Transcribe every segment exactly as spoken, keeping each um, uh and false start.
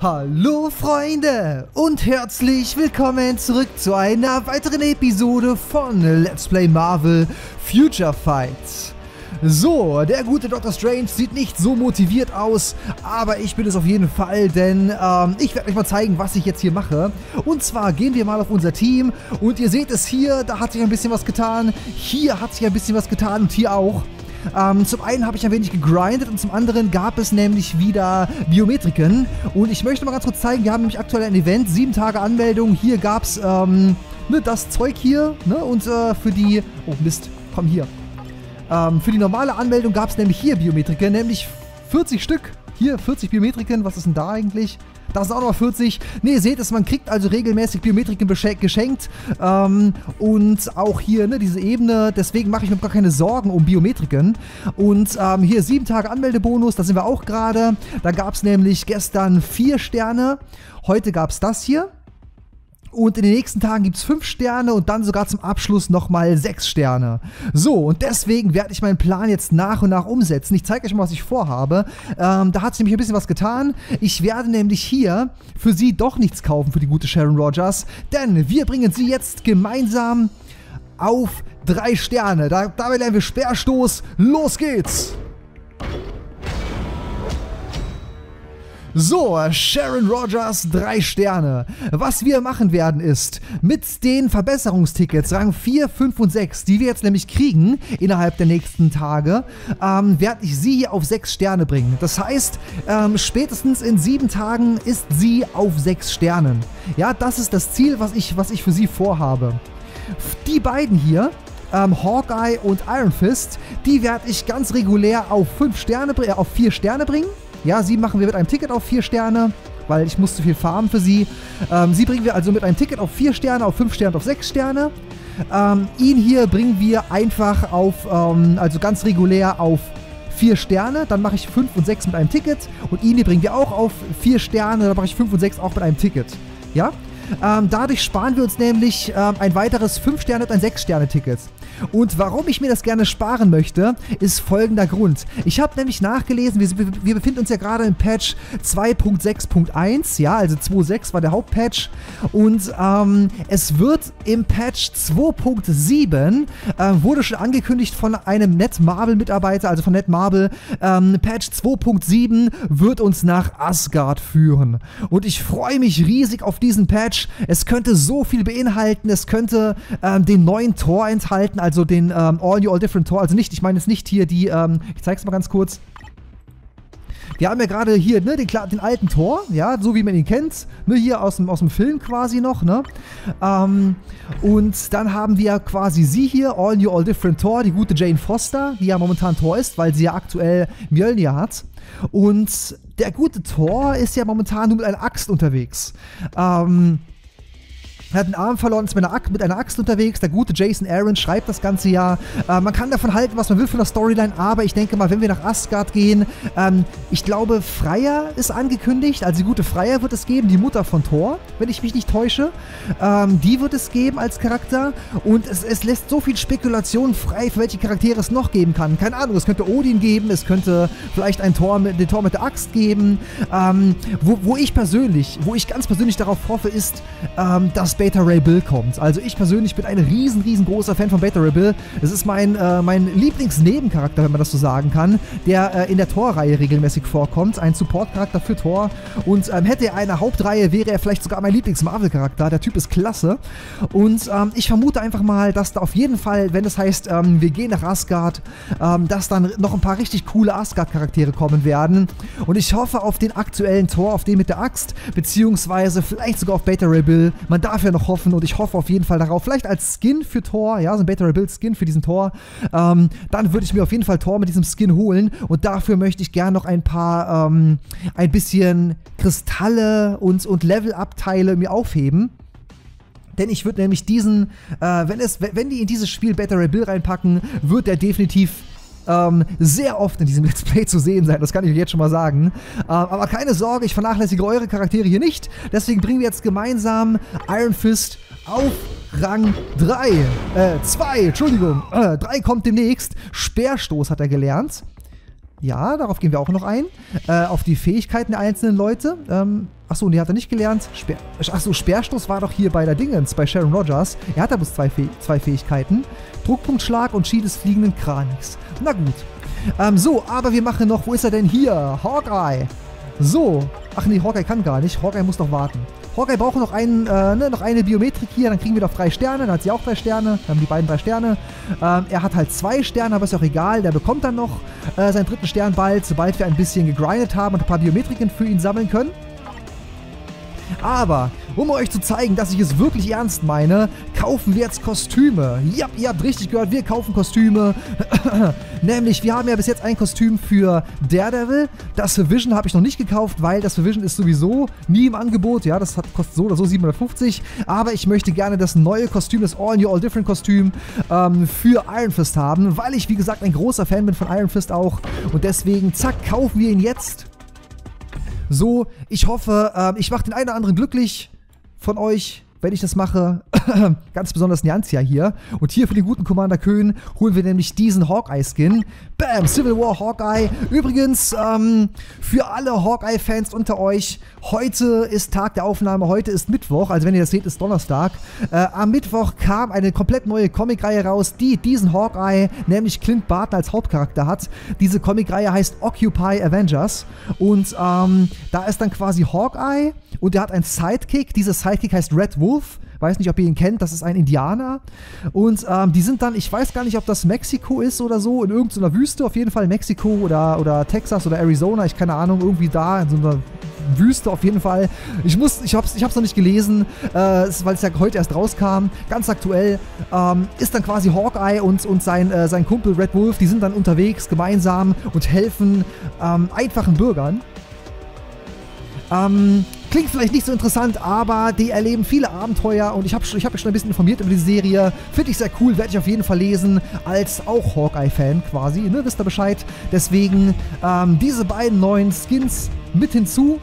Hallo Freunde und herzlich willkommen zurück zu einer weiteren Episode von Let's Play Marvel Future Fight. So, der gute Doctor Strange sieht nicht so motiviert aus, aber ich bin es auf jeden Fall, denn ähm, ich werde euch mal zeigen, was ich jetzt hier mache. Und zwar gehen wir mal auf unser Team und ihr seht es hier, da hat sich ein bisschen was getan, hier hat sich ein bisschen was getan und hier auch. Ähm, zum einen habe ich ein wenig gegrindet und zum anderen gab es nämlich wieder Biometriken. Und ich möchte mal ganz kurz zeigen, wir haben nämlich aktuell ein Event, sieben Tage Anmeldung. Hier gab es ähm, ne, das Zeug hier, ne, und äh, für die, oh Mist, komm hier. Ähm, für die normale Anmeldung gab es nämlich hier Biometriken, nämlich vierzig Stück. Hier, vierzig Biometriken, was ist denn da eigentlich? Da sind auch noch vierzig. Ne, ihr seht es, man kriegt also regelmäßig Biometriken geschenkt. Ähm, und auch hier, ne, diese Ebene. Deswegen mache ich mir gar keine Sorgen um Biometriken. Und ähm, hier sieben Tage Anmeldebonus, da sind wir auch gerade. Da gab es nämlich gestern vier Sterne. Heute gab es das hier. Und in den nächsten Tagen gibt es fünf Sterne und dann sogar zum Abschluss nochmal sechs Sterne. So, und deswegen werde ich meinen Plan jetzt nach und nach umsetzen. Ich zeige euch mal, was ich vorhabe. Ähm, da hat sich nämlich ein bisschen was getan. Ich werde nämlich hier für sie doch nichts kaufen, für die gute Sharon Rogers. Denn wir bringen sie jetzt gemeinsam auf drei Sterne. Da, dabei lernen wir Speerstoß. Los geht's! So, Sharon Rogers, drei Sterne. Was wir machen werden ist, mit den Verbesserungstickets Rang vier, fünf und sechs, die wir jetzt nämlich kriegen innerhalb der nächsten Tage, ähm, werde ich sie hier auf sechs Sterne bringen. Das heißt, ähm, spätestens in sieben Tagen ist sie auf sechs Sternen. Ja, das ist das Ziel, was ich, was ich für sie vorhabe. Die beiden hier, ähm, Hawkeye und Iron Fist, die werde ich ganz regulär auf fünf Sterne, äh, auf vier Sterne bringen. Ja, sie machen wir mit einem Ticket auf vier Sterne, weil ich muss zu viel farmen für sie. Ähm, sie bringen wir also mit einem Ticket auf vier Sterne, auf fünf Sterne und auf sechs Sterne. Ähm, ihn hier bringen wir einfach auf, ähm, also ganz regulär auf vier Sterne. Dann mache ich fünf und sechs mit einem Ticket. Und ihn hier bringen wir auch auf vier Sterne. Dann mache ich fünf und sechs auch mit einem Ticket. Ja? Ähm, dadurch sparen wir uns nämlich ähm, ein weiteres fünf Sterne und ein sechs Sterne Ticket. Und warum ich mir das gerne sparen möchte, ist folgender Grund. Ich habe nämlich nachgelesen, wir, wir befinden uns ja gerade im Patch zwei Punkt sechs Punkt eins, ja, also zwei Punkt sechs war der Hauptpatch. Und ähm, es wird im Patch zwei Punkt sieben, äh, wurde schon angekündigt von einem Netmarble-Mitarbeiter, also von Netmarble, ähm, Patch zwei Punkt sieben wird uns nach Asgard führen. Und ich freue mich riesig auf diesen Patch. Es könnte so viel beinhalten, es könnte ähm, den neuen Tor enthalten, also den ähm, All New All Different Tor, also nicht, ich meine jetzt nicht hier die, ähm, ich zeig's mal ganz kurz. Wir haben ja gerade hier, ne, den, den alten Tor, ja, so wie man ihn kennt, ne, hier aus dem, aus dem Film quasi noch, ne. Ähm, und dann haben wir quasi sie hier, All New All Different Tor, die gute Jane Foster, die ja momentan Tor ist, weil sie ja aktuell Mjölnir hat. Und der gute Tor ist ja momentan nur mit einer Axt unterwegs. Ähm... Er hat einen Arm verloren, ist mit einer, mit einer Axt unterwegs. Der gute Jason Aaron schreibt das ganze Jahr. Äh, man kann davon halten, was man will von der Storyline, aber ich denke mal, wenn wir nach Asgard gehen, ähm, ich glaube, Freya ist angekündigt. Also die gute Freya wird es geben, die Mutter von Thor, wenn ich mich nicht täusche. Ähm, die wird es geben als Charakter. Und es, es lässt so viel Spekulation frei, für welche Charaktere es noch geben kann. Keine Ahnung, es könnte Odin geben, es könnte vielleicht ein Tor mit, den Tor mit der Axt geben. Ähm, wo, wo ich persönlich, wo ich ganz persönlich darauf hoffe, ist, ähm, dass Beta Ray Bill kommt. Also ich persönlich bin ein riesen, riesengroßer Fan von Beta Ray Bill. Es ist mein, äh, mein Lieblingsnebencharakter, wenn man das so sagen kann, der äh, in der Thor-Reihe regelmäßig vorkommt. Ein Support-Charakter für Thor. Und ähm, hätte er eine Hauptreihe, wäre er vielleicht sogar mein Lieblings-Marvel-Charakter. Der Typ ist klasse. Und ähm, ich vermute einfach mal, dass da auf jeden Fall, wenn es heißt, ähm, wir gehen nach Asgard, ähm, dass dann noch ein paar richtig coole Asgard-Charaktere kommen werden. Und ich hoffe auf den aktuellen Thor, auf den mit der Axt, beziehungsweise vielleicht sogar auf Beta Ray Bill. Man darf ja noch hoffen und ich hoffe auf jeden Fall darauf, vielleicht als Skin für Thor, ja, so ein Beta Ray Bill Skin für diesen Thor, ähm, dann würde ich mir auf jeden Fall Thor mit diesem Skin holen und dafür möchte ich gerne noch ein paar, ähm, ein bisschen Kristalle und, und Level-Up-Teile mir aufheben. Denn ich würde nämlich diesen, äh, wenn es, wenn die in dieses Spiel Beta Ray Bill reinpacken, wird der definitiv Ähm, sehr oft in diesem Let's Play zu sehen sein, das kann ich euch jetzt schon mal sagen. Ähm, aber keine Sorge, ich vernachlässige eure Charaktere hier nicht. Deswegen bringen wir jetzt gemeinsam Iron Fist auf Rang drei. Äh, zwei, Entschuldigung. Äh, drei kommt demnächst. Speerstoß hat er gelernt. Ja, darauf gehen wir auch noch ein. Äh, auf die Fähigkeiten der einzelnen Leute. Ähm, achso, die hat er nicht gelernt. Speer achso, Speerstoß war doch hier bei der Dingens, bei Sharon Rogers. Er hat da bloß zwei, Fäh zwei Fähigkeiten. Druckpunktschlag und Ski des fliegenden Kranichs. Na gut. Ähm, so, aber wir machen noch, wo ist er denn hier? Hawkeye. So. Ach nee, Hawkeye kann gar nicht. Hawkeye muss noch warten. Hawkeye braucht noch, einen, äh, ne, noch eine Biometrik hier, dann kriegen wir doch drei Sterne, dann hat sie auch drei Sterne, dann haben die beiden drei Sterne. Ähm, er hat halt zwei Sterne, aber ist ja auch egal, der bekommt dann noch äh, seinen dritten Stern bald, sobald wir ein bisschen gegrindet haben und ein paar Biometriken für ihn sammeln können. Aber, um euch zu zeigen, dass ich es wirklich ernst meine, kaufen wir jetzt Kostüme. Ja, ihr habt richtig gehört, wir kaufen Kostüme. Nämlich, wir haben ja bis jetzt ein Kostüm für Daredevil. Das für Vision habe ich noch nicht gekauft, weil das für Vision ist sowieso nie im Angebot. Ja, das hat, kostet so oder so siebenhundertfünfzig. Aber ich möchte gerne das neue Kostüm, das All New All Different Kostüm ähm, für Iron Fist haben, weil ich, wie gesagt, ein großer Fan bin von Iron Fist auch. Und deswegen, zack, kaufen wir ihn jetzt. So, ich hoffe, äh, ich mache den einen oder anderen glücklich von euch, wenn ich das mache. Ganz besonders Nyantia hier. Und hier für den guten Commander Köhn holen wir nämlich diesen Hawkeye-Skin. Bam, Civil War Hawkeye. Übrigens, ähm, für alle Hawkeye-Fans unter euch, heute ist Tag der Aufnahme, heute ist Mittwoch, also wenn ihr das seht, ist Donnerstag. Äh, am Mittwoch kam eine komplett neue Comicreihe raus, die diesen Hawkeye, nämlich Clint Barton als Hauptcharakter hat. Diese Comicreihe heißt Occupy Avengers. Und ähm, da ist dann quasi Hawkeye und der hat einen Sidekick. Dieser Sidekick heißt Red Wolf. Weiß nicht, ob ihr ihn kennt, das ist ein Indianer. Und ähm, die sind dann, ich weiß gar nicht, ob das Mexiko ist oder so, in irgendeiner Wüste, auf jeden Fall Mexiko oder, oder Texas oder Arizona, ich keine Ahnung, irgendwie da in so einer Wüste auf jeden Fall. Ich muss, ich hab's, ich hab's noch nicht gelesen, äh, weil es ja heute erst rauskam, ganz aktuell, ähm, ist dann quasi Hawkeye und, und sein, äh, sein Kumpel Red Wolf, die sind dann unterwegs gemeinsam und helfen ähm, einfachen Bürgern. Ähm, klingt vielleicht nicht so interessant, aber die erleben viele Abenteuer und ich habe ich hab mich schon ein bisschen informiert über die Serie. Finde ich sehr cool, werde ich auf jeden Fall lesen, als auch Hawkeye-Fan quasi, ne, wisst ihr Bescheid. Deswegen ähm, diese beiden neuen Skins mit hinzu.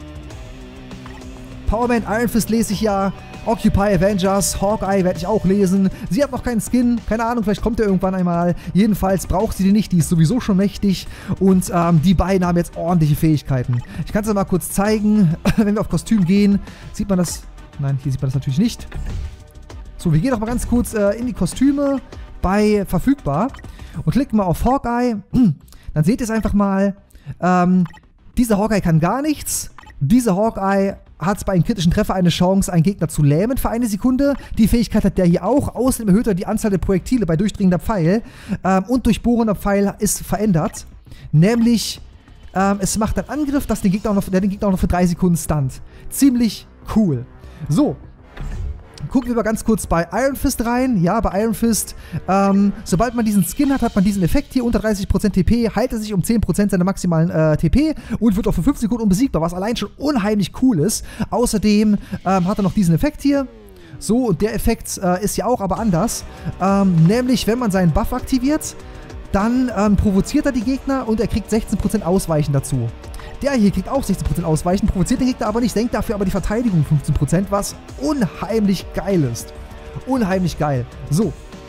Powerman Iron Fist lese ich ja. Occupy Avengers, Hawkeye werde ich auch lesen. Sie hat noch keinen Skin, keine Ahnung, vielleicht kommt er irgendwann einmal. Jedenfalls braucht sie den nicht, die ist sowieso schon mächtig. Und ähm, die beiden haben jetzt ordentliche Fähigkeiten. Ich kann es mal kurz zeigen. Wenn wir auf Kostüm gehen, sieht man das... Nein, hier sieht man das natürlich nicht. So, wir gehen noch mal ganz kurz äh, in die Kostüme bei verfügbar und klicken mal auf Hawkeye. Dann seht ihr es einfach mal. Ähm, dieser Hawkeye kann gar nichts. Dieser Hawkeye hat bei einem kritischen Treffer eine Chance, einen Gegner zu lähmen für eine Sekunde. Die Fähigkeit hat der hier auch. Außerdem erhöht er die Anzahl der Projektile bei durchdringender Pfeil. Ähm, und durchbohrender Pfeil ist verändert. Nämlich, ähm, es macht einen Angriff, das den Gegner auch noch, der den Gegner auch noch für drei Sekunden stunt. Ziemlich cool. So. Gucken wir mal ganz kurz bei Iron Fist rein. Ja, bei Iron Fist, ähm, sobald man diesen Skin hat, hat man diesen Effekt hier, unter dreißig Prozent T P, heilt er sich um zehn Prozent seiner maximalen äh, T P und wird auch für fünf Sekunden unbesiegbar, was allein schon unheimlich cool ist. Außerdem ähm, hat er noch diesen Effekt hier. So, und der Effekt äh, ist ja auch aber anders. Ähm, nämlich, wenn man seinen Buff aktiviert, dann ähm, provoziert er die Gegner und er kriegt sechzehn Prozent Ausweichen dazu. Der hier kriegt auch sechzehn Prozent Ausweichen, provoziert den Gegner aber nicht, senkt dafür aber die Verteidigung um fünfzehn Prozent, was unheimlich geil ist. Unheimlich geil. So.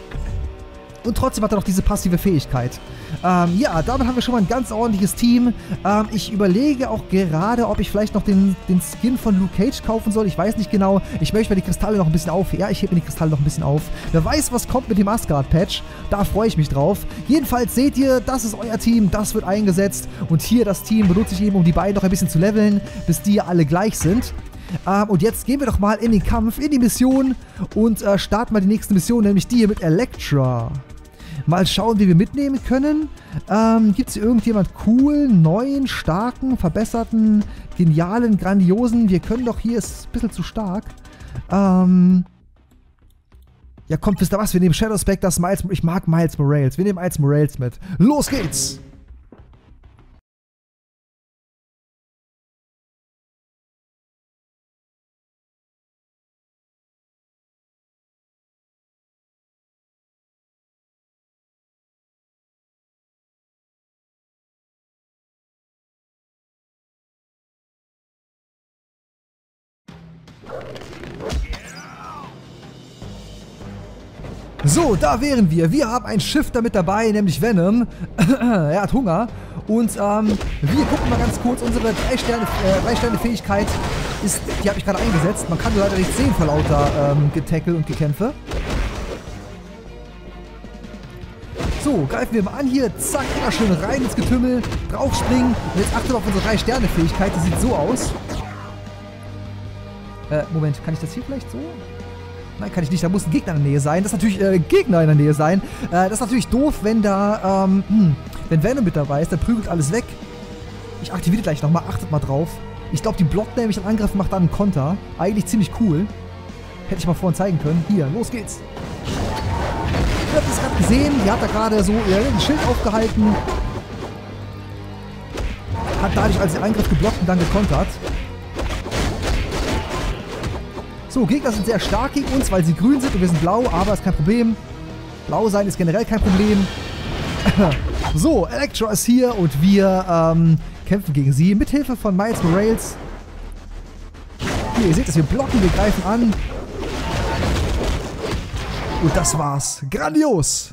Und trotzdem hat er noch diese passive Fähigkeit. Ähm, ja, damit haben wir schon mal ein ganz ordentliches Team. Ähm, ich überlege auch gerade, ob ich vielleicht noch den, den Skin von Luke Cage kaufen soll. Ich weiß nicht genau. Ich möchte mir die Kristalle noch ein bisschen auf. Ja, ich hebe mir die Kristalle noch ein bisschen auf. Wer weiß, was kommt mit dem Asgard-Patch. Da freue ich mich drauf. Jedenfalls seht ihr, das ist euer Team. Das wird eingesetzt. Und hier das Team benutze ich eben, um die beiden noch ein bisschen zu leveln, bis die alle gleich sind. Ähm, und jetzt gehen wir doch mal in den Kampf, in die Mission und äh, starten mal die nächste Mission, nämlich die hier mit Elektra. Mal schauen, wie wir mitnehmen können. Ähm, gibt es hier irgendjemand coolen, neuen, starken, verbesserten, genialen, grandiosen? Wir können doch hier, ist ein bisschen zu stark. Ähm, ja, kommt, wisst ihr was? Wir nehmen Shadow Spectre, das Miles, ich mag Miles Morales. Wir nehmen Miles Morales mit. Los geht's! So, da wären wir. Wir haben einen Shifter mit dabei, nämlich Venom. Er hat Hunger. Und ähm, wir gucken mal ganz kurz, unsere drei Sterne, äh, drei Sterne Fähigkeit ist, die habe ich gerade eingesetzt. Man kann nur leider nicht sehen vor lauter ähm, Getackle und Gekämpfe. So, greifen wir mal an hier, zack, immer schön rein ins Getümmel, draufspringen. Und jetzt achtet auf unsere drei Sterne Fähigkeit, die sieht so aus. Äh, Moment, kann ich das hier vielleicht so? Nein, kann ich nicht, da muss ein Gegner in der Nähe sein. Das ist natürlich, äh, Gegner in der Nähe sein. Äh, das ist natürlich doof, wenn da, ähm, hm, wenn Venom mit dabei ist, dann prügelt alles weg. Ich aktiviere gleich nochmal, achtet mal drauf. Ich glaube, die blockt nämlich den Angriff, macht dann einen Konter. Eigentlich ziemlich cool. Hätte ich mal vorhin zeigen können. Hier, los geht's. Ihr habt es gerade gesehen, die hat da gerade so ihr Schild aufgehalten. Hat dadurch als den Angriff geblockt und dann gekontert. So, Gegner sind sehr stark gegen uns, weil sie grün sind und wir sind blau, aber ist kein Problem. Blau sein ist generell kein Problem. So, Elektra ist hier und wir ähm, kämpfen gegen sie mit Hilfe von Miles Morales. Hier, ihr seht es, wir blocken, wir greifen an. Und das war's. Grandios!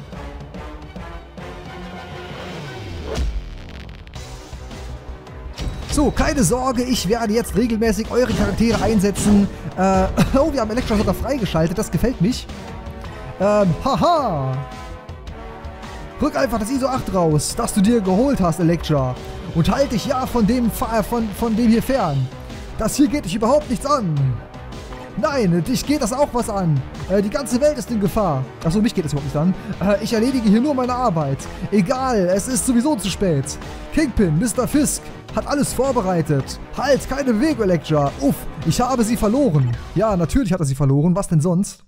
So, keine Sorge, ich werde jetzt regelmäßig eure Charaktere einsetzen. Äh, oh, wir haben Elektra sogar freigeschaltet, das gefällt mich. Ähm, haha! Rück einfach das I S O acht raus, das du dir geholt hast, Elektra. Und halt dich ja von dem, von, von dem hier fern. Das hier geht dich überhaupt nichts an. Nein, dich geht das auch was an. Äh, die ganze Welt ist in Gefahr. Achso, mich geht es überhaupt nicht an. Äh, ich erledige hier nur meine Arbeit. Egal, es ist sowieso zu spät. Kingpin, Mister Fisk, hat alles vorbereitet. Halt, keine Bewegung, Elektra. Uff, ich habe sie verloren. Ja, natürlich hat er sie verloren. Was denn sonst?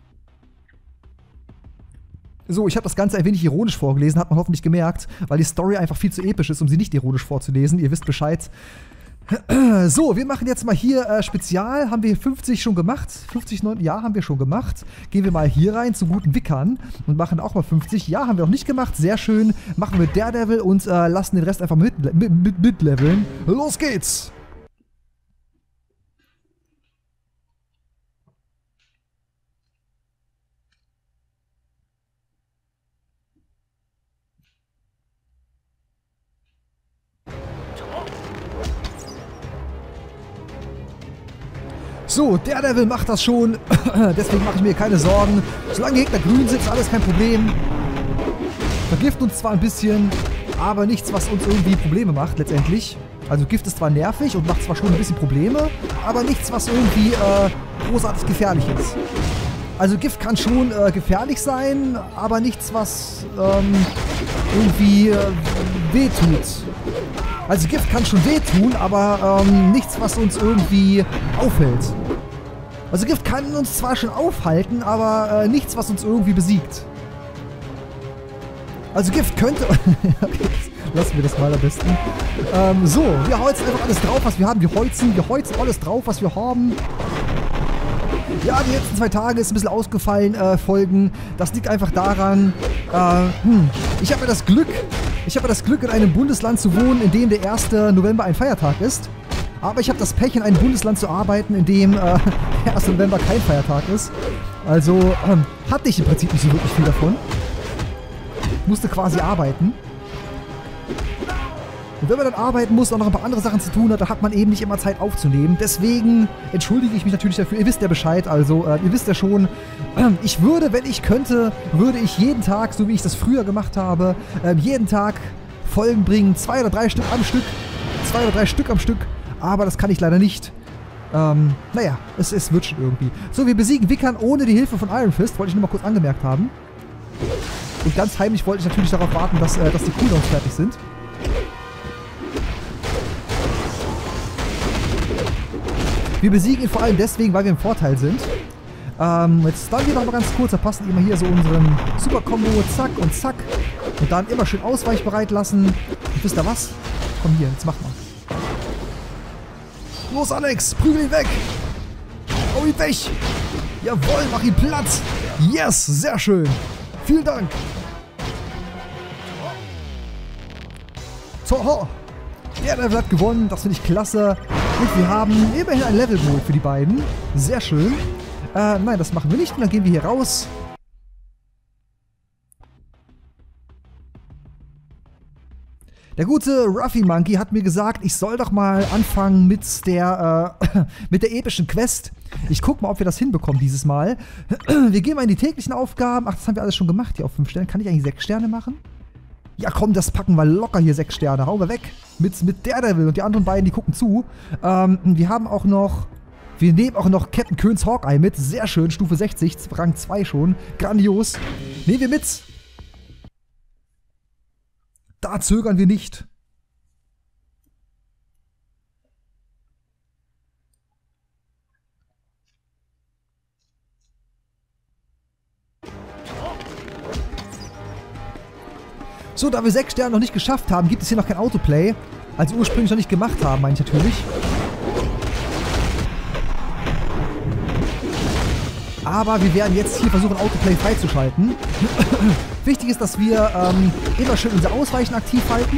So, ich habe das Ganze ein wenig ironisch vorgelesen, hat man hoffentlich gemerkt, weil die Story einfach viel zu episch ist, um sie nicht ironisch vorzulesen. Ihr wisst Bescheid. So, wir machen jetzt mal hier äh, Spezial. Haben wir fünfzig schon gemacht? fünfzig, neun, ja, haben wir schon gemacht. Gehen wir mal hier rein zu guten Wickern und machen auch mal fünfzig. Ja, haben wir auch nicht gemacht. Sehr schön. Machen wir Daredevil und äh, lassen den Rest einfach mit, mit, mit, mitleveln. Los geht's! So, Daredevil macht das schon, deswegen mache ich mir keine Sorgen. Solange Gegner grün sind, ist alles kein Problem. Vergift uns zwar ein bisschen, aber nichts, was uns irgendwie Probleme macht letztendlich. Also Gift ist zwar nervig und macht zwar schon ein bisschen Probleme, aber nichts, was irgendwie äh, großartig gefährlich ist. Also Gift kann schon äh, gefährlich sein, aber nichts, was ähm, irgendwie äh, wehtut. Also Gift kann schon wehtun, aber ähm, nichts, was uns irgendwie aufhält. Also Gift kann uns zwar schon aufhalten, aber äh, nichts, was uns irgendwie besiegt. Also Gift könnte... Okay, lassen wir das mal am besten. Ähm, so, wir holzen einfach alles drauf, was wir haben. Wir holzen, wir holzen alles drauf, was wir haben. Ja, die letzten zwei Tage ist ein bisschen ausgefallen, äh, Folgen. Das liegt einfach daran, äh, hm, ich habe ja das Glück, ich habe ja das Glück, in einem Bundesland zu wohnen, in dem der erste November ein Feiertag ist. Aber ich habe das Pech, in einem Bundesland zu arbeiten, in dem äh, der erste November kein Feiertag ist. Also ähm, hatte ich im Prinzip nicht so wirklich viel davon. Musste quasi arbeiten. Und wenn man dann arbeiten muss und noch ein paar andere Sachen zu tun hat, dann hat man eben nicht immer Zeit aufzunehmen. Deswegen entschuldige ich mich natürlich dafür. Ihr wisst ja Bescheid, also äh, ihr wisst ja schon, äh, ich würde, wenn ich könnte, würde ich jeden Tag, so wie ich das früher gemacht habe, äh, jeden Tag Folgen bringen, zwei oder drei Stück am Stück, zwei oder drei Stück am Stück, aber das kann ich leider nicht. Ähm, naja, es, es wird schon irgendwie. So, wir besiegen Wickern ohne die Hilfe von Iron Fist, wollte ich nur mal kurz angemerkt haben. Und ganz heimlich wollte ich natürlich darauf warten, dass, äh, dass die Cooldowns fertig sind. Wir besiegen ihn vor allem deswegen, weil wir im Vorteil sind. Ähm, jetzt dann wir noch mal ganz kurz, da passen immer hier so unseren Super-Kombo, zack und zack. Und dann immer schön ausweichbereit lassen. Und wisst ihr was? Komm hier, jetzt mach mal. Los Alex, prügel ihn weg! Hau ihn weg! Jawohl, mach ihn platt! Yes, sehr schön! Vielen Dank! So, der Level hat gewonnen, das finde ich klasse. Und wir haben immerhin ein Level geholt für die beiden. Sehr schön. Äh, nein, das machen wir nicht. Und dann gehen wir hier raus. Der gute Ruffy Monkey hat mir gesagt, ich soll doch mal anfangen mit der, äh, mit der epischen Quest. Ich guck mal, ob wir das hinbekommen dieses Mal. Wir gehen mal in die täglichen Aufgaben. Ach, das haben wir alles schon gemacht hier auf fünf Sterne. Kann ich eigentlich sechs Sterne machen? Ja komm, das packen wir locker hier sechs Sterne. Hauen wir weg. Mit, mit Daredevil und die anderen beiden, die gucken zu. Ähm, wir haben auch noch... Wir nehmen auch noch Captain Köns Hawkeye mit. Sehr schön, Stufe sechzig, Rang zwei schon. Grandios. Nehmen wir mit. Da zögern wir nicht. So, da wir sechs Sterne noch nicht geschafft haben, gibt es hier noch kein Autoplay. Also ursprünglich noch nicht gemacht haben, meine ich natürlich. Aber wir werden jetzt hier versuchen, Autoplay freizuschalten. Wichtig ist, dass wir ähm, immer schön unser Ausweichen aktiv halten.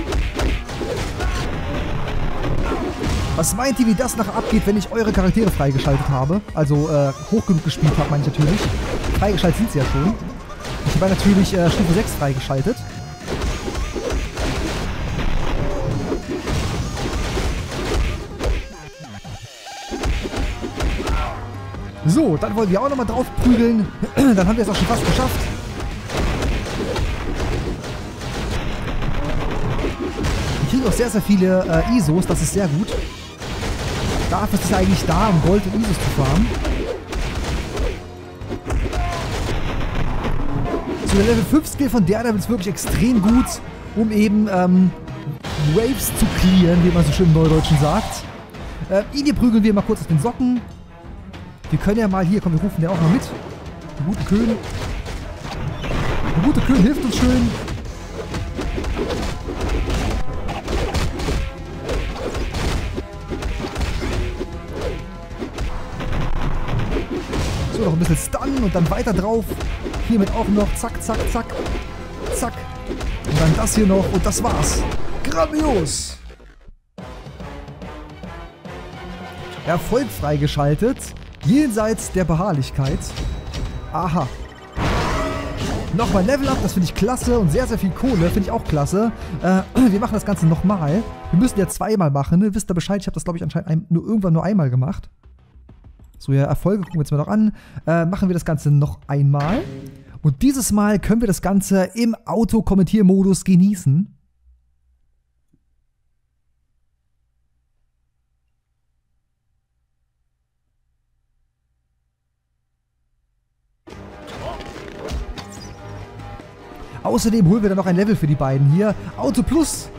Was meint ihr, wie das nachher abgeht, wenn ich eure Charaktere freigeschaltet habe? Also äh, hoch genug gespielt habe, meine ich natürlich. Freigeschaltet sind sie ja schon. Ich habe natürlich äh, Stufe sechs freigeschaltet. So, dann wollen wir auch nochmal drauf prügeln. Dann haben wir es auch schon fast geschafft. Wir kriegen auch sehr, sehr viele äh, I S Os. Das ist sehr gut. Dafür ist es eigentlich da, um Gold und I S Os zu farmen. So, der Level fünf Skill von Daredevil ist wirklich extrem gut, um eben ähm, Waves zu clearen, wie man so schön im Neudeutschen sagt. Äh, ihn hier prügeln wir mal kurz auf den Socken. Wir können ja mal hier, komm, wir rufen den auch mal mit. Der gute Köhn. Der gute Köhn hilft uns schön. So, noch ein bisschen Stun und dann weiter drauf. Hiermit auch noch. Zack, zack, zack. Zack. Und dann das hier noch und das war's. Grandios. Erfolg freigeschaltet. Jenseits der Beharrlichkeit. Aha. Nochmal Level Up, das finde ich klasse. Und sehr, sehr viel Kohle, finde ich auch klasse. Äh, wir machen das Ganze nochmal. Wir müssen ja zweimal machen, ne? Wisst ihr Bescheid? Ich habe das, glaube ich, anscheinend ein, nur irgendwann nur einmal gemacht. So, ja, Erfolge gucken wir jetzt mal noch an. Äh, machen wir das Ganze noch einmal. Und dieses Mal können wir das Ganze im Auto-Kommentiermodus genießen. Außerdem holen wir dann noch ein Level für die beiden hier. Auto Plus.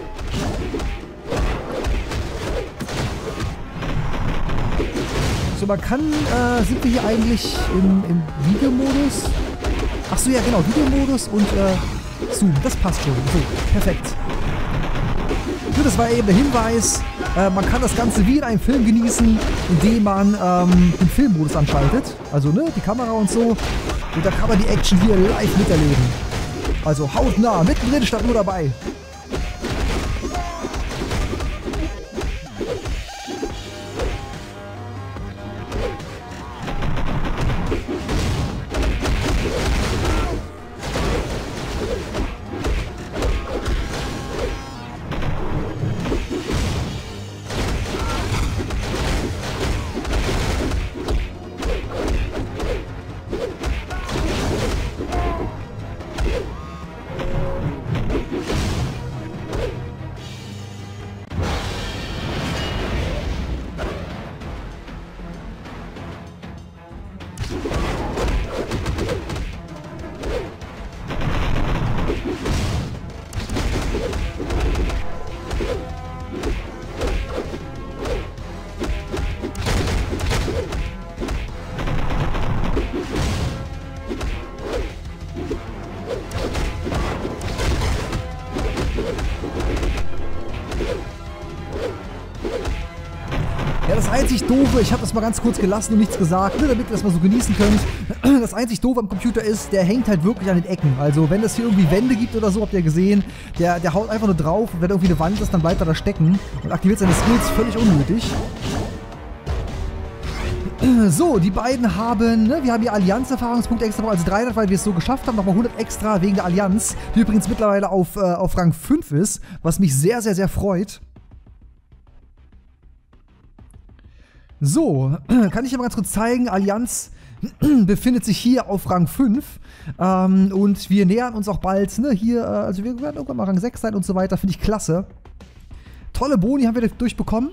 So, man kann, äh, sind wir hier eigentlich im, im Videomodus? Achso, ja genau, Videomodus und äh, Zoom. Das passt schon. So, perfekt. So, das war eben der Hinweis. Äh, man kann das Ganze wie in einem Film genießen, indem man ähm, den Filmmodus anschaltet. Also, ne, die Kamera und so. Und da kann man die Action hier live miterleben. Also hautnah, mittendrin statt nur dabei. Das einzig Doofe, ich habe das mal ganz kurz gelassen und nichts gesagt, ne, damit ihr das mal so genießen könnt. Das einzig Doofe am Computer ist, der hängt halt wirklich an den Ecken. Also wenn es hier irgendwie Wände gibt oder so, habt ihr gesehen, der, der haut einfach nur drauf und wenn irgendwie eine Wand ist, dann bleibt er da stecken und aktiviert seine Skills völlig unnötig. So, die beiden haben, ne, wir haben hier Allianz-Erfahrungspunkte extra, also dreihundert, weil wir es so geschafft haben, nochmal hundert extra wegen der Allianz, die übrigens mittlerweile auf, äh, auf Rang fünf ist, was mich sehr, sehr, sehr freut. So, kann ich aber ganz kurz zeigen, Allianz befindet sich hier auf Rang fünf ähm, und wir nähern uns auch bald, ne, hier, äh, also wir werden irgendwann mal Rang sechs sein und so weiter, finde ich klasse. Tolle Boni haben wir durchbekommen.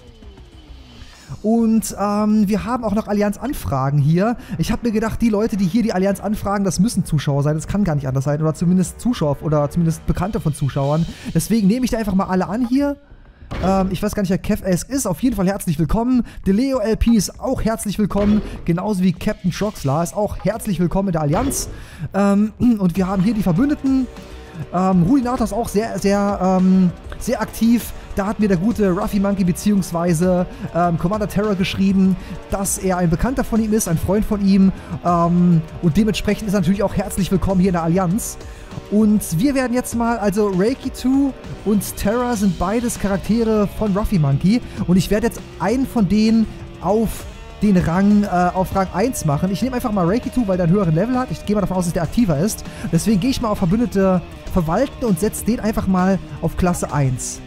Und ähm, wir haben auch noch Allianz-Anfragen hier. Ich habe mir gedacht, die Leute, die hier die Allianz anfragen, das müssen Zuschauer sein. Das kann gar nicht anders sein. Oder zumindest Zuschauer oder zumindest Bekannte von Zuschauern. Deswegen nehme ich da einfach mal alle an hier. Ähm, ich weiß gar nicht, wer Kev S ist. Auf jeden Fall herzlich willkommen. Deleo L P ist auch herzlich willkommen. Genauso wie Captain Troxler ist auch herzlich willkommen in der Allianz. Ähm, und wir haben hier die Verbündeten. Ähm, Rudinator ist auch sehr, sehr, ähm, sehr aktiv. Da hat mir der gute Ruffy Monkey bzw. Ähm, Commander Terror geschrieben, dass er ein Bekannter von ihm ist, ein Freund von ihm. Ähm, und dementsprechend ist er natürlich auch herzlich willkommen hier in der Allianz. Und wir werden jetzt mal, also Reiki zwei und Terror sind beides Charaktere von Ruffy Monkey. Und ich werde jetzt einen von denen auf den Rang, äh, auf Rang eins machen. Ich nehme einfach mal Reiki zwei, weil der einen höheren Level hat. Ich gehe mal davon aus, dass der aktiver ist. Deswegen gehe ich mal auf Verbündete verwalten und setze den einfach mal auf Klasse eins.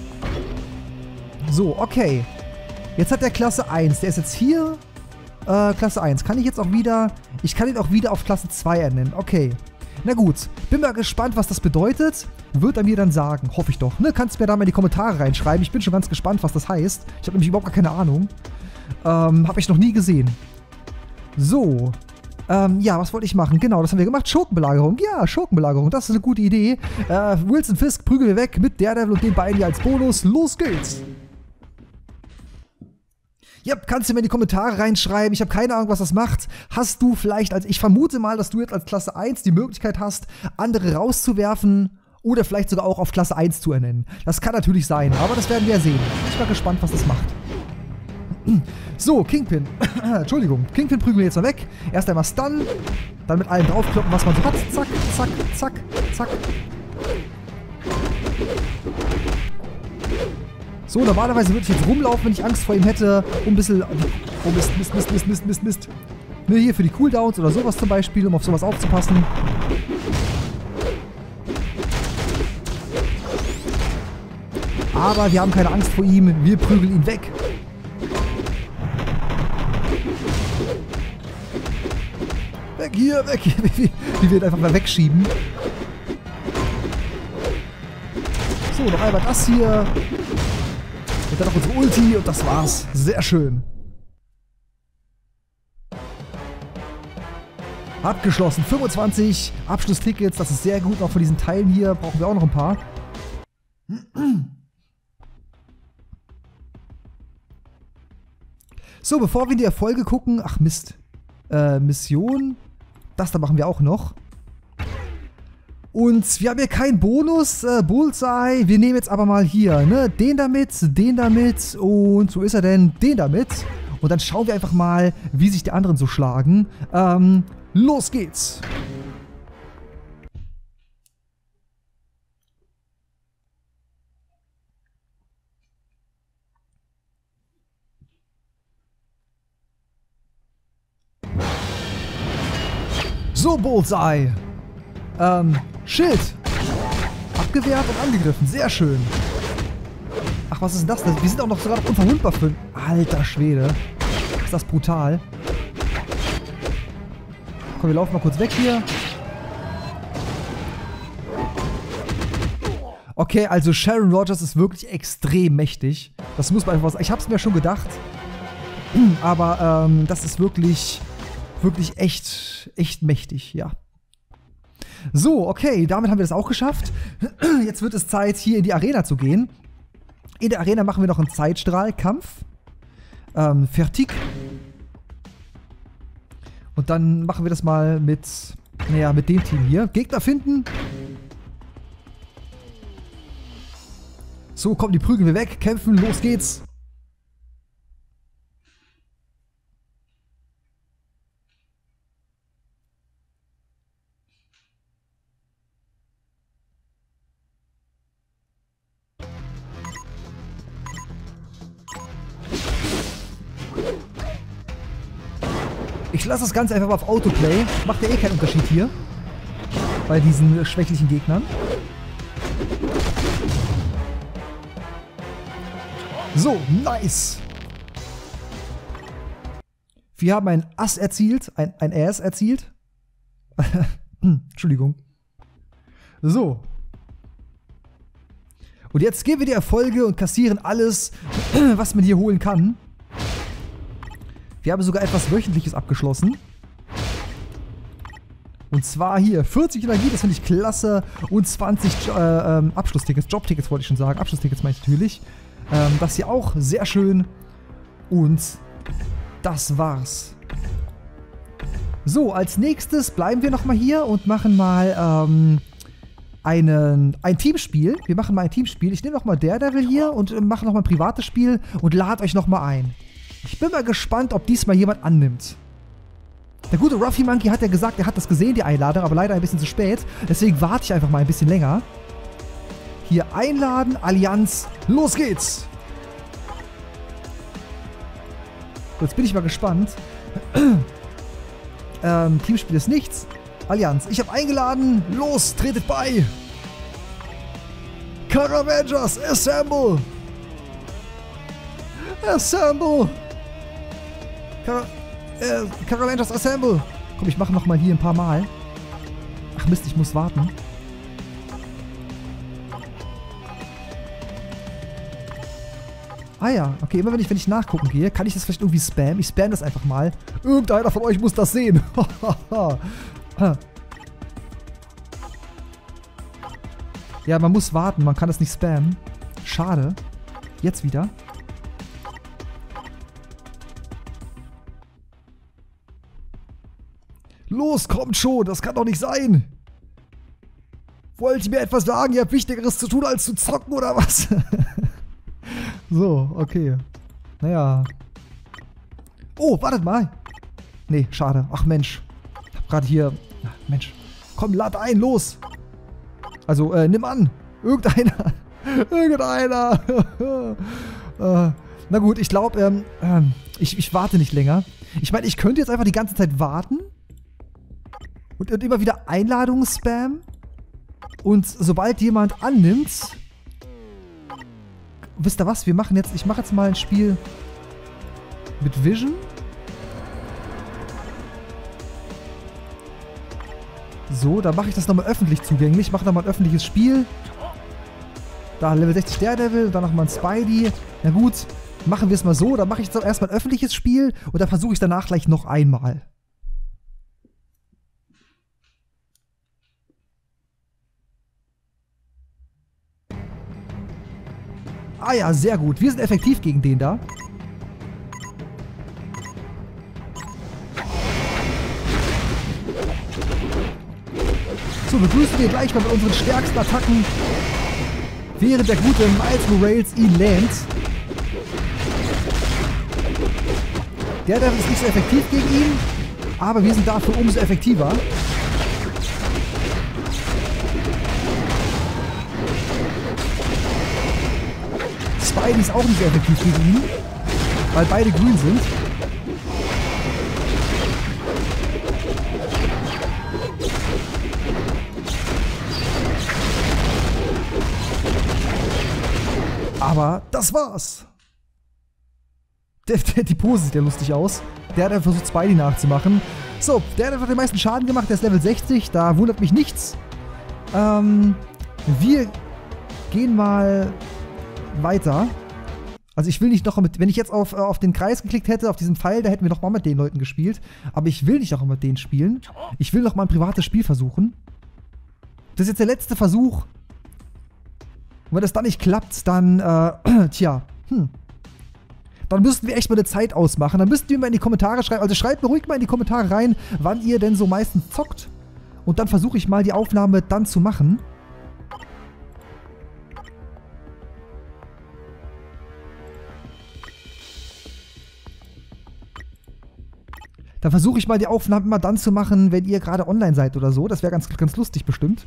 So, okay. Jetzt hat der Klasse eins. Der ist jetzt hier. Äh, Klasse eins. Kann ich jetzt auch wieder... Ich kann ihn auch wieder auf Klasse zwei ernennen. Okay. Na gut. Bin mal gespannt, was das bedeutet. Wird er mir dann sagen. Hoffe ich doch. Ne? Kannst du mir da mal in die Kommentare reinschreiben. Ich bin schon ganz gespannt, was das heißt. Ich habe nämlich überhaupt gar keine Ahnung. Ähm, habe ich noch nie gesehen. So. Ähm, ja, was wollte ich machen? Genau, das haben wir gemacht. Schurkenbelagerung. Ja, Schurkenbelagerung. Das ist eine gute Idee. Äh, Wilson Fisk prügeln wir weg mit Daredevil und den beiden hier als Bonus. Los geht's! Ja, kannst du mir in die Kommentare reinschreiben. Ich habe keine Ahnung, was das macht. Hast du vielleicht, als ich vermute mal, dass du jetzt als Klasse eins die Möglichkeit hast, andere rauszuwerfen oder vielleicht sogar auch auf Klasse eins zu ernennen. Das kann natürlich sein, aber das werden wir sehen. Ich bin mal gespannt, was das macht. So, Kingpin. Entschuldigung. Kingpin prügeln wir jetzt mal weg. Erst einmal Stun. Dann mit allem draufkloppen, was man so hat. Zack, zack, zack, zack. So, normalerweise würde ich jetzt rumlaufen, wenn ich Angst vor ihm hätte. Um ein bisschen... Oh, Mist, Mist, Mist, Mist, Mist, Mist, Mist. Ne, hier für die Cooldowns oder sowas zum Beispiel, um auf sowas aufzupassen. Aber wir haben keine Angst vor ihm. Wir prügeln ihn weg. Weg hier, weg hier. Die wird einfach mal wegschieben. So, noch einmal das hier. Und dann noch unsere Ulti und das war's. Sehr schön. Abgeschlossen. fünfundzwanzig Abschlusstickets. Das ist sehr gut. Auch von diesen Teilen hier brauchen wir auch noch ein paar. So, bevor wir in die Erfolge gucken. Ach Mist. Äh, Mission. Das da machen wir auch noch. Und wir haben hier keinen Bonus, äh, Bullseye. Wir nehmen jetzt aber mal hier, ne, den damit, den damit und wo ist er denn? Den damit. Und dann schauen wir einfach mal, wie sich die anderen so schlagen. Ähm, los geht's. So, Bullseye. Ähm, Schild. Abgewehrt und angegriffen. Sehr schön. Ach, was ist denn das? Wir sind auch noch sogar noch unverwundbar für... Alter Schwede. Ist das brutal. Komm, wir laufen mal kurz weg hier. Okay, also Sharon Rogers ist wirklich extrem mächtig. Das muss man einfach sagen. Ich hab's mir schon gedacht. Aber, ähm, das ist wirklich... Wirklich echt, echt mächtig, ja. So, okay, damit haben wir das auch geschafft. Jetzt wird es Zeit, hier in die Arena zu gehen. In der Arena machen wir noch einen Zeitstrahlkampf. Ähm, fertig. Und dann machen wir das mal mit, naja, mit dem Team hier. Gegner finden. So, komm, die prügeln wir weg. Kämpfen, los geht's. Ich lasse das Ganze einfach mal auf Autoplay. Macht ja eh keinen Unterschied hier. Bei diesen schwächlichen Gegnern. So, nice. Wir haben ein Ass erzielt. Ein, ein Ass erzielt. Entschuldigung. So. Und jetzt geben wir die Erfolge und kassieren alles, was man hier holen kann. Wir haben sogar etwas Wöchentliches abgeschlossen. Und zwar hier vierzig Energie, das finde ich klasse. Und zwanzig äh, ähm, Abschlusstickets, Jobtickets wollte ich schon sagen. Abschlusstickets meine ich natürlich. Ähm, das hier auch sehr schön. Und das war's. So, als nächstes bleiben wir nochmal hier und machen mal ähm, einen, ein Teamspiel. Wir machen mal ein Teamspiel. Ich nehme nochmal Daredevil hier und äh, mache nochmal ein privates Spiel und lade euch nochmal ein. Ich bin mal gespannt, ob diesmal jemand annimmt. Der gute Ruffy Monkey hat ja gesagt, er hat das gesehen, die Einladung, aber leider ein bisschen zu spät. Deswegen warte ich einfach mal ein bisschen länger. Hier einladen, Allianz, los geht's! So, jetzt bin ich mal gespannt. ähm, Teamspiel ist nichts. Allianz, ich habe eingeladen, los, tretet bei! Caravengers, assemble! Assemble! Car äh, Caravengers, assemble! Komm, ich mache nochmal hier ein paar Mal. Ach Mist, ich muss warten. Ah ja, okay, immer wenn ich, wenn ich nachgucken gehe, kann ich das vielleicht irgendwie spammen. Ich spam das einfach mal. Irgendeiner von euch muss das sehen. Ja, man muss warten, man kann das nicht spammen. Schade. Jetzt wieder. Los, kommt schon, das kann doch nicht sein. Wollt ihr mir etwas sagen? Ihr habt Wichtigeres zu tun, als zu zocken, oder was? So, okay. Naja. Oh, wartet mal. Nee, schade. Ach Mensch. Ich hab gerade hier... Ach, Mensch. Komm, lad ein, los. Also, äh, nimm an. Irgendeiner. Irgendeiner. äh, na gut, ich glaube, ähm, ähm, ich, ich warte nicht länger. Ich meine, ich könnte jetzt einfach die ganze Zeit warten. Und, und immer wieder Einladungen spammen. Und sobald jemand annimmt... Wisst ihr was? Wir machen jetzt... Ich mache jetzt mal ein Spiel mit Vision. So, da mache ich das nochmal öffentlich zugänglich. Ich mache nochmal ein öffentliches Spiel. Da Level sechzig Daredevil, dann nochmal ein Spidey. Na gut, machen wir es mal so. Dann mache ich jetzt erstmal ein öffentliches Spiel und dann versuche ich es danach gleich noch einmal. Ah ja, sehr gut. Wir sind effektiv gegen den da. So, begrüßen wir gleich mal mit unseren stärksten Attacken, während der gute Miles Morales ihn lähmt. Der Devil ist nicht so effektiv gegen ihn, aber wir sind dafür umso effektiver. Spidey ist auch nicht so effektiv gegen ihn, weil beide grün sind. Aber das war's. Der, der, die Pose sieht ja lustig aus. Der hat versucht, Spidey nachzumachen. So, der hat den meisten Schaden gemacht. Der ist Level sechzig. Da wundert mich nichts. Ähm, wir gehen mal weiter. Also ich will nicht noch mit... Wenn ich jetzt auf, auf den Kreis geklickt hätte, auf diesen Pfeil, da hätten wir noch mal mit den Leuten gespielt. Aber ich will nicht noch mal mit denen spielen. Ich will noch mal ein privates Spiel versuchen. Das ist jetzt der letzte Versuch. Und wenn das dann nicht klappt, dann, äh, tja, hm. Dann müssten wir echt mal eine Zeit ausmachen. Dann müsst ihr mal in die Kommentare schreiben. Also schreibt mir ruhig mal in die Kommentare rein, wann ihr denn so meistens zockt. Und dann versuche ich mal die Aufnahme dann zu machen. Dann versuche ich mal die Aufnahme immer dann zu machen, wenn ihr gerade online seid oder so. Das wäre ganz, ganz lustig bestimmt.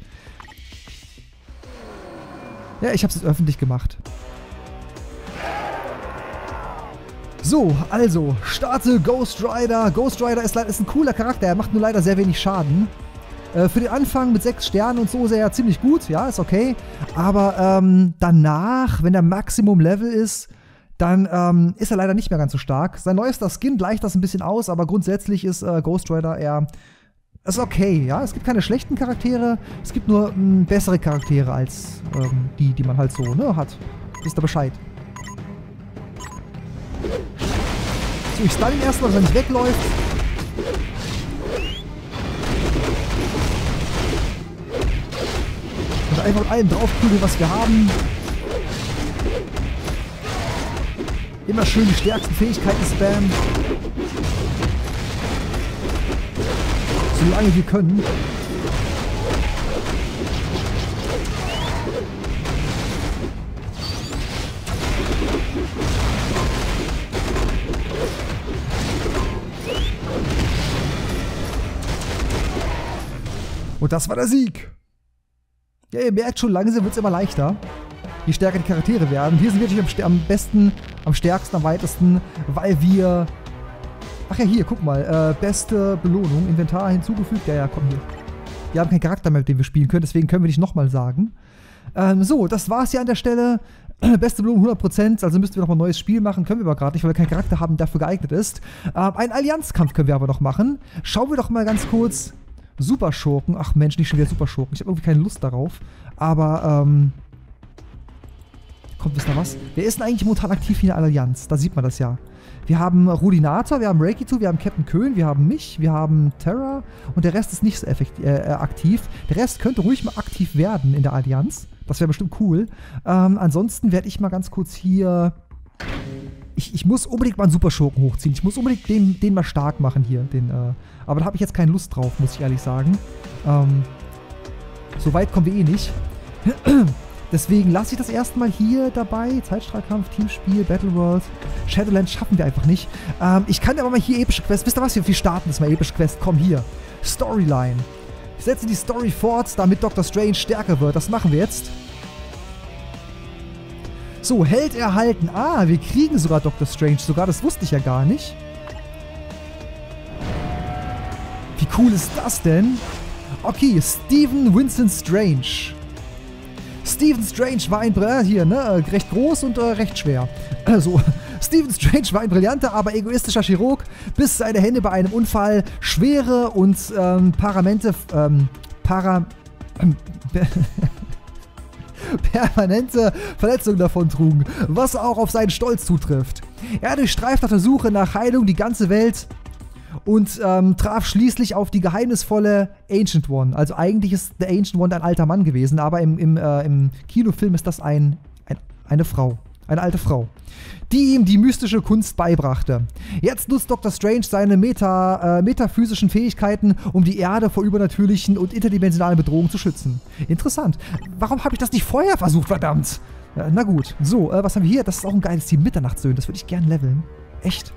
Ja, ich habe es jetzt öffentlich gemacht. So, also, starte Ghost Rider. Ghost Rider ist, ist ein cooler Charakter, er macht nur leider sehr wenig Schaden. Äh, für den Anfang mit sechs Sternen und so ist er ja ziemlich gut, ja, ist okay. Aber ähm, danach, wenn der Maximum-Level ist, dann ähm, ist er leider nicht mehr ganz so stark. Sein neuester Skin gleicht das ein bisschen aus, aber grundsätzlich ist äh, Ghost Rider eher... ist okay, ja. Es gibt keine schlechten Charaktere, es gibt nur mh, bessere Charaktere als ähm, die, die man halt so, ne, hat. Wisst ihr Bescheid. So, ich stun ihn erstmal, dass er nicht wegläuft. Und einfach mit allem draufprügeln, was wir haben. Immer schön die stärksten Fähigkeiten spammen. Solange wir können. Und das war der Sieg. Ja, ihr merkt schon, langsam wird es immer leichter, je stärker die Charaktere werden. Hier sind wir natürlich am, am besten, am stärksten, am weitesten, weil wir... Ach ja, hier, guck mal. Äh, beste Belohnung, Inventar hinzugefügt. Ja, ja, komm hier. Wir haben keinen Charakter mehr, mit dem wir spielen können, deswegen können wir nicht nochmal sagen. Ähm, so, das war's hier an der Stelle. Beste Belohnung hundert Prozent, also müssten wir nochmal ein neues Spiel machen. Können wir aber gerade nicht, weil wir keinen Charakter haben, der dafür geeignet ist. Ähm, einen Allianzkampf können wir aber noch machen. Schauen wir doch mal ganz kurz. Superschurken. Ach Mensch, nicht schon wieder Superschurken. Ich habe irgendwie keine Lust darauf. Aber, ähm... kommt, wisst ihr was? Wer ist denn eigentlich momentan aktiv in der Allianz? Da sieht man das ja. Wir haben Rudinator, wir haben Reiki-Tu, wir haben Captain Köhn, wir haben mich, wir haben Terra und der Rest ist nicht so effektiv, äh, aktiv. Der Rest könnte ruhig mal aktiv werden in der Allianz. Das wäre bestimmt cool. Ähm, ansonsten werde ich mal ganz kurz hier... Ich, ich muss unbedingt mal einen Superschurken hochziehen. Ich muss unbedingt den, den mal stark machen hier. Den, äh, aber da habe ich jetzt keine Lust drauf, muss ich ehrlich sagen. Ähm, so weit kommen wir eh nicht. Deswegen lasse ich das erstmal hier dabei. Zeitstrahlkampf, Teamspiel, Battle World. Shadowlands schaffen wir einfach nicht. Ähm, ich kann aber mal hier epische Quest. Wisst ihr was? Wir starten das mal epische Quest. Komm hier. Storyline. Ich setze die Story fort, damit Doctor Strange stärker wird. Das machen wir jetzt. So, Held erhalten. Ah, wir kriegen sogar Doctor Strange. Sogar, das wusste ich ja gar nicht. Wie cool ist das denn? Okay, Stephen Vincent Strange. Stephen Strange war ein... Äh, hier, ne? Recht groß und äh, recht schwer. Also, Stephen Strange war ein brillanter, aber egoistischer Chirurg, bis seine Hände bei einem Unfall schwere und ähm, paramente... Ähm, para... Ähm, permanente Verletzungen davon trugen, was auch auf seinen Stolz zutrifft. Er durchstreift auf der Suche nach Heilung die ganze Welt und ähm, traf schließlich auf die geheimnisvolle Ancient One. Also eigentlich ist der Ancient One ein alter Mann gewesen, aber im, im, äh, im Kinofilm ist das ein, ein, eine Frau, eine alte Frau, die ihm die mystische Kunst beibrachte. Jetzt nutzt Doctor Strange seine Meta, äh, metaphysischen Fähigkeiten, um die Erde vor übernatürlichen und interdimensionalen Bedrohungen zu schützen. Interessant. Warum habe ich das nicht vorher versucht, verdammt? Äh, na gut. So, äh, was haben wir hier? Das ist auch ein geiles Team. Mitternachtssöhne. Das würde ich gern leveln. Echt.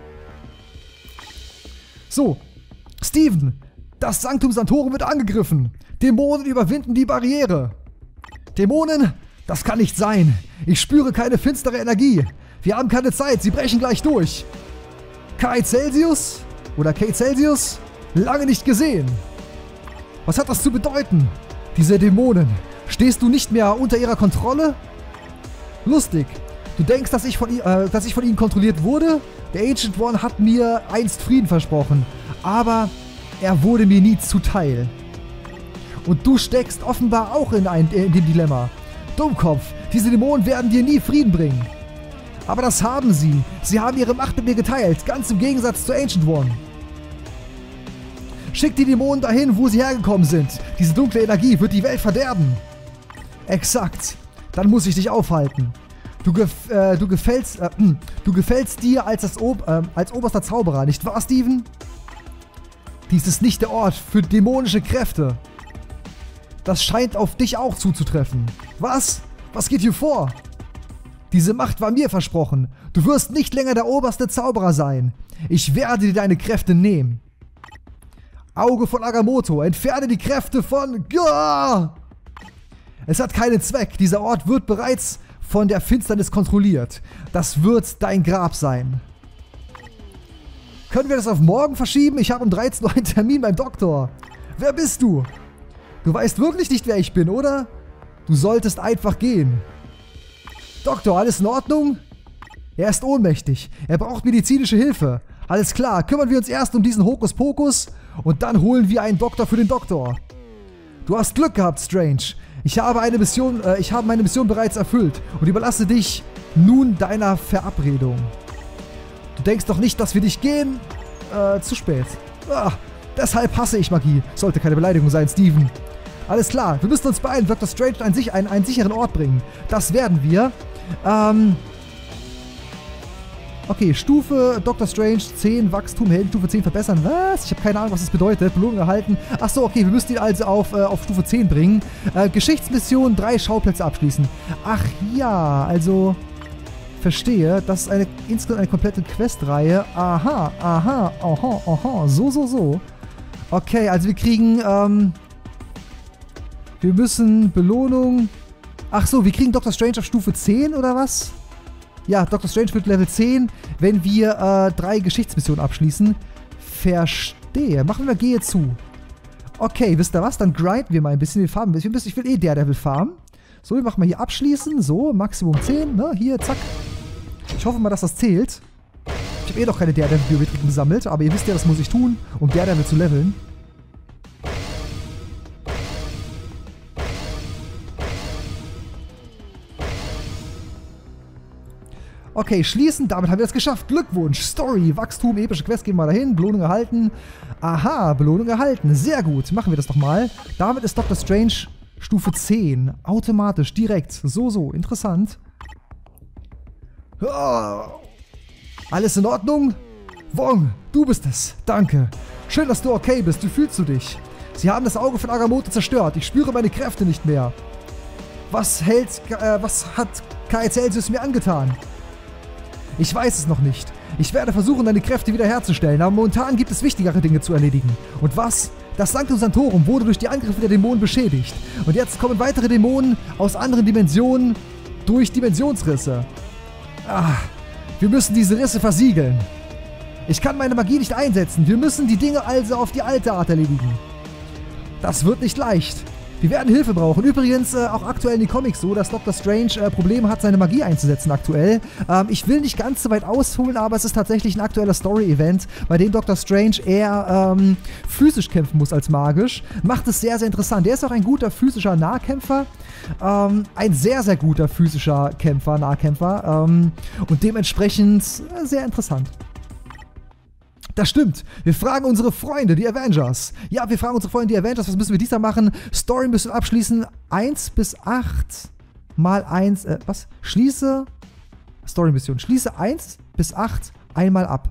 So. Steven. Das Sanctum Sanctorum wird angegriffen. Dämonen überwinden die Barriere. Dämonen? Das kann nicht sein. Ich spüre keine finstere Energie. Wir haben keine Zeit, sie brechen gleich durch. Kai Celsius? Oder Kate Celsius? Lange nicht gesehen. Was hat das zu bedeuten? Diese Dämonen. Stehst du nicht mehr unter ihrer Kontrolle? Lustig. Du denkst, dass ich von, äh, dass ich von ihnen kontrolliert wurde? Der Ancient One hat mir einst Frieden versprochen. Aber er wurde mir nie zuteil. Und du steckst offenbar auch in, ein, in dem Dilemma. Dummkopf, diese Dämonen werden dir nie Frieden bringen. Aber das haben sie. Sie haben ihre Macht mit mir geteilt, ganz im Gegensatz zu Ancient One. Schick die Dämonen dahin, wo sie hergekommen sind. Diese dunkle Energie wird die Welt verderben. Exakt. Dann muss ich dich aufhalten. Du, gef äh, du, gefällst, äh, du gefällst dir als, das Ob äh, als oberster Zauberer, nicht wahr, Steven? Dies ist nicht der Ort für dämonische Kräfte. Das scheint auf dich auch zuzutreffen. Was? Was geht hier vor? Diese Macht war mir versprochen. Du wirst nicht länger der oberste Zauberer sein. Ich werde dir deine Kräfte nehmen. Auge von Agamotto, entferne die Kräfte von... Gah! Es hat keinen Zweck. Dieser Ort wird bereits von der Finsternis kontrolliert. Das wird dein Grab sein. Können wir das auf morgen verschieben? Ich habe um dreizehn Uhr einen Termin beim Doktor. Wer bist du? Du weißt wirklich nicht, wer ich bin, oder? Du solltest einfach gehen. Doktor, alles in Ordnung? Er ist ohnmächtig. Er braucht medizinische Hilfe. Alles klar, kümmern wir uns erst um diesen Hokuspokus und dann holen wir einen Doktor für den Doktor. Du hast Glück gehabt, Strange. Ich habe eine Mission, äh, ich habe meine Mission bereits erfüllt und überlasse dich nun deiner Verabredung. Du denkst doch nicht, dass wir dich gehen? Äh, zu spät. Ah, deshalb hasse ich Magie. Sollte keine Beleidigung sein, Steven. Alles klar, wir müssen uns beeilen, Doktor Strange an sich einen, einen sicheren Ort bringen. Das werden wir. Ähm... Okay, Stufe Doktor Strange zehn, Wachstum, Heldenstufe zehn verbessern. Was? Ich habe keine Ahnung, was das bedeutet. Belohnung erhalten. Achso, okay, wir müssen ihn also auf, äh, auf Stufe zehn bringen. Äh, Geschichtsmission, drei Schauplätze abschließen. Ach ja, also... Verstehe, das ist eine, insgesamt eine komplette Questreihe. Aha, aha, aha, aha. So, so, so. Okay, also wir kriegen, ähm... wir müssen Belohnung... Ach so, wir kriegen Doktor Strange auf Stufe zehn, oder was? Ja, Doktor Strange wird Level zehn, wenn wir äh, drei Geschichtsmissionen abschließen. Verstehe. Machen wir Gehe zu. Okay, wisst ihr was? Dann grinden wir mal ein bisschen. Wir farmen ein bisschen. Ich will eh Daredevil farmen. So, wir machen mal hier abschließen. So, Maximum zehn. Ne? Hier, zack. Ich hoffe mal, dass das zählt. Ich habe eh noch keine Daredevil-Biometriken gesammelt, aber ihr wisst ja, das muss ich tun, um Daredevil zu leveln. Okay, schließen. Damit haben wir es geschafft. Glückwunsch. Story, Wachstum, epische Quest. Gehen wir dahin. Belohnung erhalten. Aha, Belohnung erhalten. Sehr gut. Machen wir das doch mal. Damit ist Doktor Strange Stufe zehn. Automatisch, direkt. So, so. Interessant. Oh. Alles in Ordnung? Wong, du bist es. Danke. Schön, dass du okay bist. Wie fühlst du dich? Sie haben das Auge von Agamotto zerstört. Ich spüre meine Kräfte nicht mehr. Was hält... Äh, was hat Kai Celsius mir angetan? Ich weiß es noch nicht. Ich werde versuchen, deine Kräfte wiederherzustellen, aber momentan gibt es wichtigere Dinge zu erledigen. Und was? Das Sanctum Sanctorum wurde durch die Angriffe der Dämonen beschädigt. Und jetzt kommen weitere Dämonen aus anderen Dimensionen durch Dimensionsrisse. Ah, wir müssen diese Risse versiegeln. Ich kann meine Magie nicht einsetzen. Wir müssen die Dinge also auf die alte Art erledigen. Das wird nicht leicht. Wir werden Hilfe brauchen. Übrigens äh, auch aktuell in den Comics so, dass Doktor Strange äh, Probleme hat, seine Magie einzusetzen aktuell. Ähm, ich will nicht ganz so weit ausholen, aber es ist tatsächlich ein aktueller Story-Event, bei dem Doktor Strange eher ähm, physisch kämpfen muss als magisch. Macht es sehr, sehr interessant. Er ist auch ein guter physischer Nahkämpfer. Ähm, ein sehr, sehr guter physischer Kämpfer, Nahkämpfer. Ähm, und dementsprechend äh, sehr interessant. Das stimmt. Wir fragen unsere Freunde, die Avengers. Ja, wir fragen unsere Freunde, die Avengers, was müssen wir diesmal machen? Story müssen wir abschließen. eins bis acht mal eins, äh, was? Schließe, Story-Mission. Schließe eins bis acht einmal ab.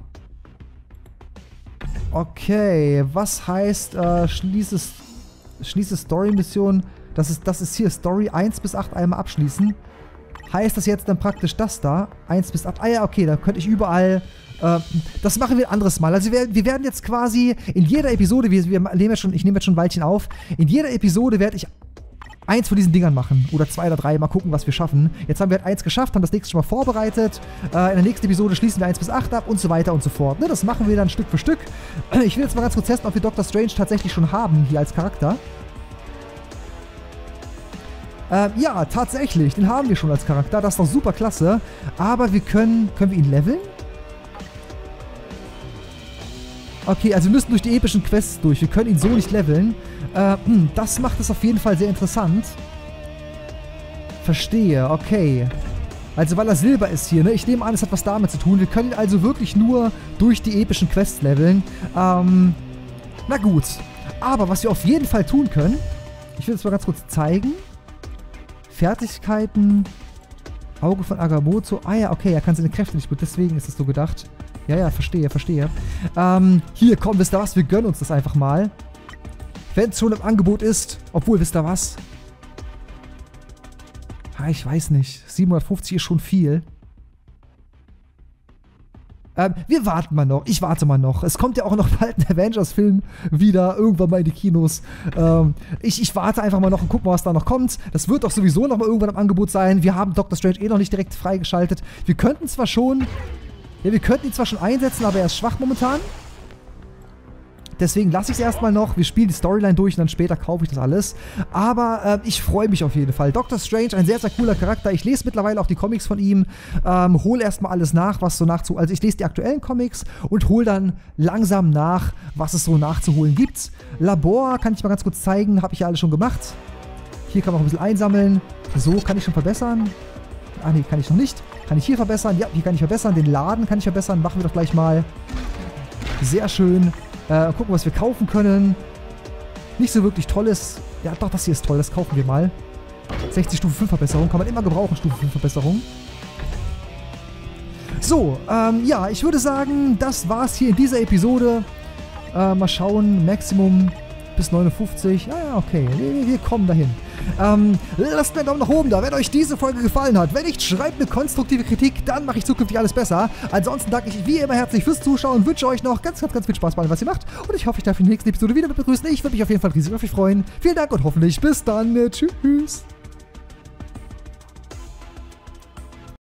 Okay, was heißt, äh, schließe, schließe Story-Mission? Das ist, das ist hier Story eins bis acht einmal abschließen. Heißt das jetzt dann praktisch das da? eins bis acht. Ah ja, okay, dann könnte ich überall... Das machen wir ein anderes Mal. Also wir, wir werden jetzt quasi in jeder Episode, wir, wir nehmen jetzt schon, ich nehme jetzt schon ein Weilchen auf, in jeder Episode werde ich eins von diesen Dingern machen. Oder zwei oder drei, mal gucken, was wir schaffen. Jetzt haben wir halt eins geschafft, haben das nächste schon mal vorbereitet. Äh, in der nächsten Episode schließen wir eins bis acht ab und so weiter und so fort. Ne, das machen wir dann Stück für Stück. Ich will jetzt mal ganz kurz testen, ob wir Doktor Strange tatsächlich schon haben hier als Charakter. Äh, ja, tatsächlich, den haben wir schon als Charakter. Das ist doch super klasse. Aber wir können, können wir ihn leveln? Okay, also wir müssen durch die epischen Quests durch. Wir können ihn so nicht leveln. Äh, hm, das macht es auf jeden Fall sehr interessant. Verstehe, okay. Also weil er Silber ist hier, ne? Ich nehme an, es hat was damit zu tun. Wir können ihn also wirklich nur durch die epischen Quests leveln. Ähm, na gut. Aber was wir auf jeden Fall tun können, ich will es mal ganz kurz zeigen. Fertigkeiten, Auge von Agamotto. Ah ja, okay, er kann seine Kräfte nicht gut, deswegen ist es so gedacht. Ja, ja, verstehe, verstehe. Ähm, hier, komm, wisst ihr was? Wir gönnen uns das einfach mal. Wenn es schon im Angebot ist. Obwohl, wisst ihr was? Ah, ich weiß nicht. siebenhundertfünfzig ist schon viel. Ähm, wir warten mal noch. Ich warte mal noch. Es kommt ja auch noch bald ein Avengers-Film wieder. Irgendwann mal in die Kinos. Ähm, ich, ich warte einfach mal noch und guck mal, was da noch kommt. Das wird doch sowieso noch mal irgendwann im Angebot sein. Wir haben Doktor Strange eh noch nicht direkt freigeschaltet. Wir könnten zwar schon... Ja, wir könnten ihn zwar schon einsetzen, aber er ist schwach momentan. Deswegen lasse ich es erstmal noch. Wir spielen die Storyline durch und dann später kaufe ich das alles. Aber äh, ich freue mich auf jeden Fall. Doctor Strange, ein sehr, sehr cooler Charakter. Ich lese mittlerweile auch die Comics von ihm. Ähm, hole erstmal alles nach, was so nachzu... Also ich lese die aktuellen Comics und hole dann langsam nach, was es so nachzuholen gibt. Labor kann ich mal ganz kurz zeigen. Habe ich ja alles schon gemacht. Hier kann man auch ein bisschen einsammeln. So kann ich schon verbessern. Ah, nee, kann ich noch nicht. Kann ich hier verbessern? Ja, hier kann ich verbessern. Den Laden kann ich verbessern. Machen wir doch gleich mal. Sehr schön. Äh, gucken, was wir kaufen können. Nicht so wirklich tolles. Ja, doch, das hier ist toll. Das kaufen wir mal. sechzig Stufe fünf Verbesserung. Kann man immer gebrauchen, Stufe fünf Verbesserung. So, ähm, ja, ich würde sagen, das war's hier in dieser Episode. Äh, mal schauen. Maximum bis neunundfünfzig. Ja, ja, okay. Wir, wir kommen dahin. Ähm, lasst mir einen Daumen nach oben da, wenn euch diese Folge gefallen hat. Wenn nicht, schreibt eine konstruktive Kritik, dann mache ich zukünftig alles besser. Ansonsten danke ich wie immer herzlich fürs Zuschauen und wünsche euch noch ganz, ganz, ganz viel Spaß bei allem, was ihr macht. Und ich hoffe, ich darf in der nächsten Episode wieder mit begrüßen. Ich würde mich auf jeden Fall riesig auf euch freuen. Vielen Dank und hoffentlich bis dann. Tschüss.